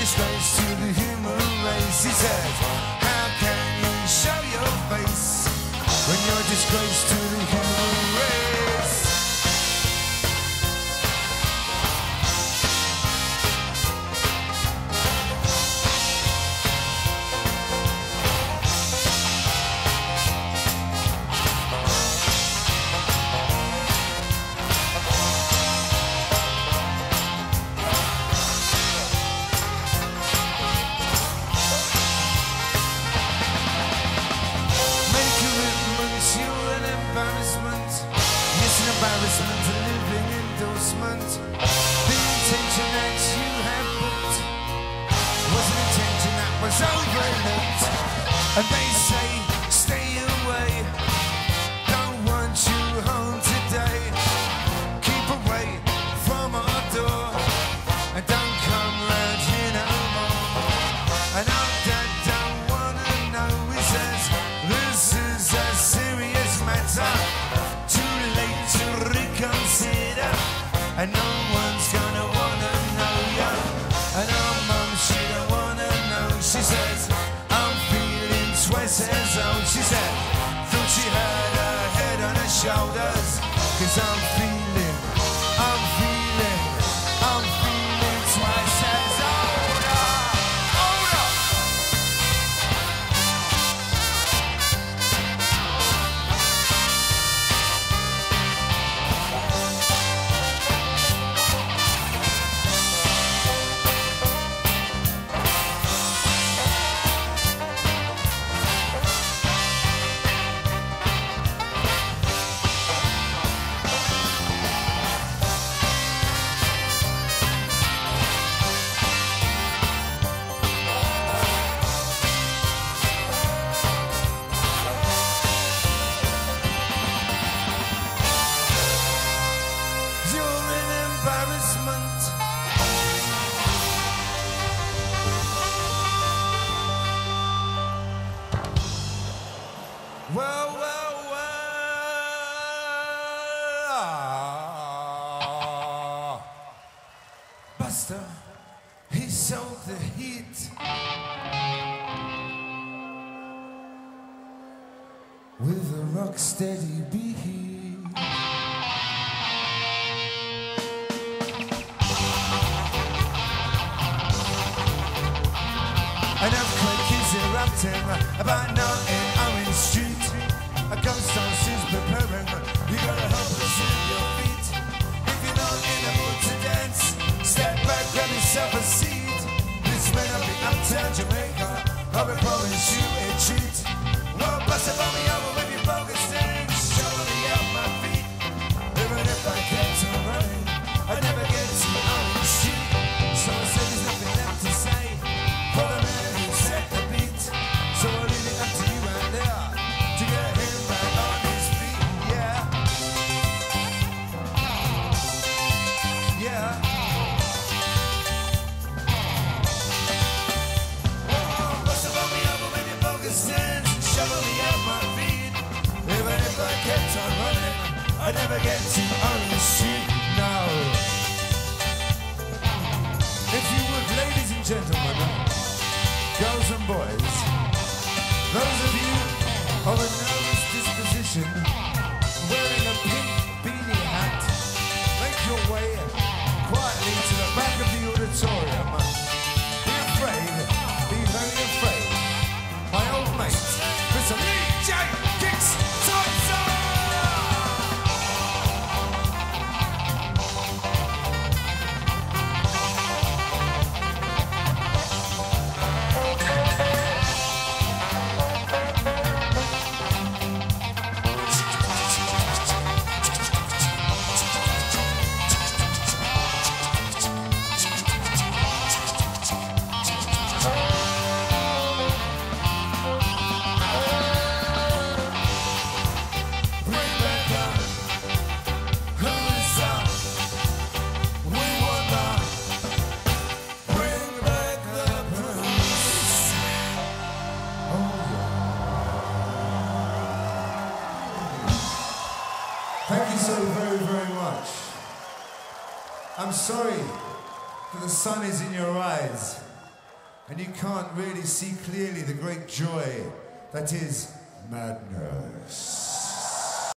disgrace to the human race. He says, how can you show your face when you're a disgrace to the human race? Embarrassment, a living endorsement. The intention that you have booked was an intention that was overlooked. And they say, stay away, don't want you home today. Keep away from our door, and don't come round here no more. And our dad don't wanna know, he says, this is a serious matter. And no one's gonna wanna know ya. And our mum, she don't wanna know. She says, I'm feeling twice as old. She said, thought she had her head on her shoulders. 'Cause I'm feeling twice as older. Buster, he sold the heat with a rock steady beat. An earthquake is erupting about now in Orange Street. A ghost dance is preparing. You gotta help us in your feet. If you're not in the mood to dance, step back, grab yourself a seat. This may not be uptown Jamaica, but we promise you a treat. Well, bust it on me over with your bogus things. Show me out my feet. Even if I kept on running, I'd never get to Orange Street. So I said there's nothing left to say for the man who set the beat. So I'll leave it up to you out there to get him back on his feet. Yeah. Yeah. Shovel me out my feet. Even if I kept on running, I'd never get to Orange Street. No. If you would, ladies and gentlemen, girls and boys, those of you of a nervous disposition, wearing a pink beanie hat, make your way quietly to the back of the auditorium. Be afraid, be very afraid. My old mate, Mr. Lee J. Kicks Thompson! Thank you so very, very much. I'm sorry that the sun is in your eyes. and you can't really see clearly the great joy that is madness.